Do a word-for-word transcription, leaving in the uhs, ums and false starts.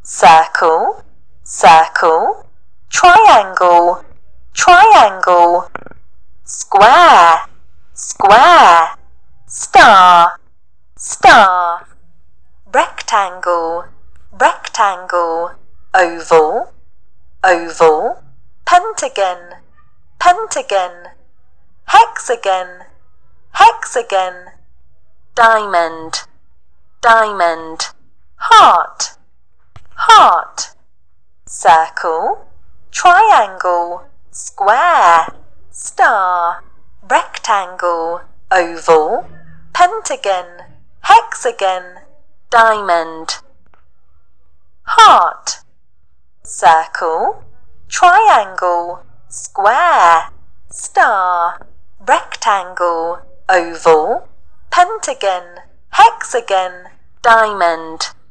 circle, circle, triangle, triangle, square, square, star, star, rectangle, rectangle, oval, oval, pentagon, pentagon, hexagon, hexagon, diamond, diamond, heart, heart, circle, triangle, square, star, rectangle, oval, pentagon, hexagon, diamond, heart, circle, triangle, square, star, rectangle, oval, pentagon, hexagon, diamond.